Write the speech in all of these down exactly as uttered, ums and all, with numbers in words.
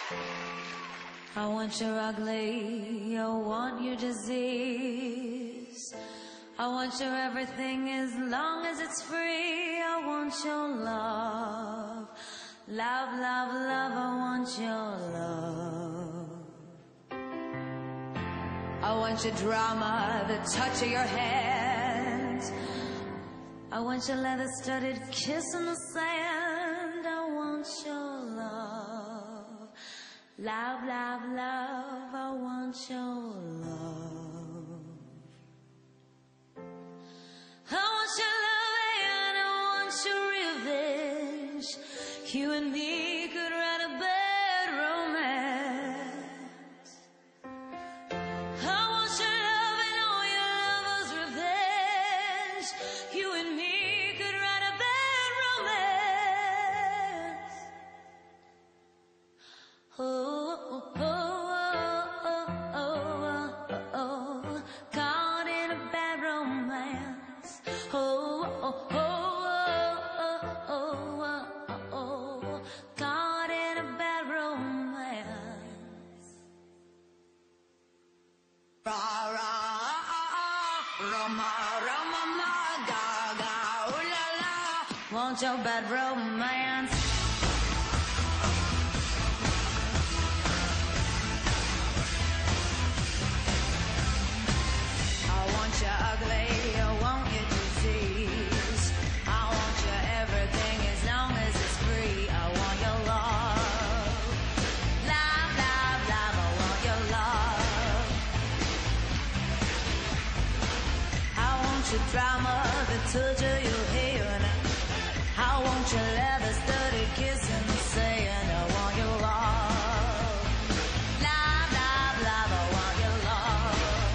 I want your ugly, I want your disease. I want your everything as long as it's free. I want your love, love, love, love. I want your love. I want your drama, the touch of your hand. I want your leather-studded kiss in the sand. I want your love, love, love, love. I want your love. I want your love and I want your revenge. You and me could write a bad romance. I want your love and all your lovers' revenge. You and me could write a bad romance. Oh, oh, oh, oh, oh, oh, oh, caught in a bad romance. Oh, oh, oh, oh, oh, oh, oh, caught in a bad romance. Ra ra Roma Roma ma Gaga ooh la la. Want your bad romance. I want your ugly, I want your disease. I want your everything as long as it's free. I want your love, love, love, love. I want your love. I want your drama, the touch of your hair. I want your leather-studded kiss and saying I want your love, love, love, love. I want your love.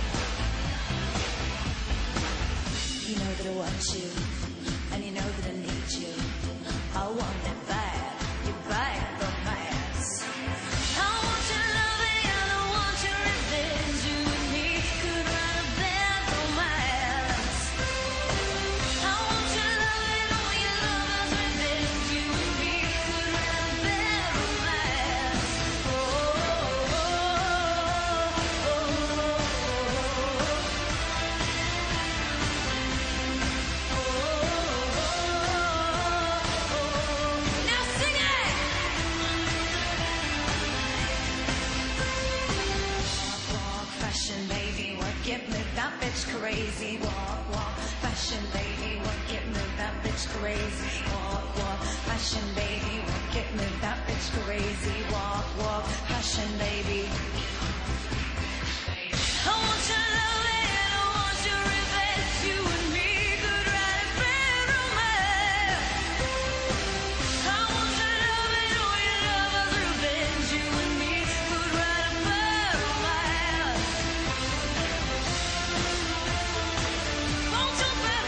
You know that I want you, and you know that I need you. I want that bad, your bad romance. I want your loving and I want your revenge. You and me could write a bad romance. I want your loving, all your lovers' revenge. You and me could write a bad romance. Oh, oh, oh, oh, oh, now sing it! Walk, walk, fashion baby, work it, move that bitch crazy. Walk, walk, fashion baby, work it, move that bitch crazy. Walk, walk, fashion baby, work it, move that bitch crazy. Walk, walk, fashion baby. I want your love and I want your revenge. You and me could write a bad romance. I want your love and all your lovers' revenge. You and me could write a bad romance. Want your bad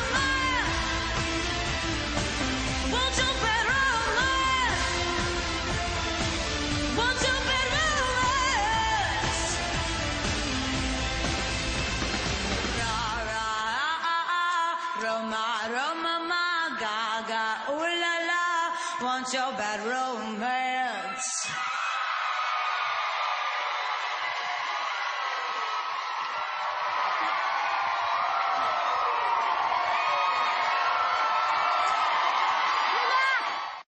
romance. Want your bad romance. Want your bad romance. Ra ra Roma Roma ma Gaga ooh la la. Want your bad romance.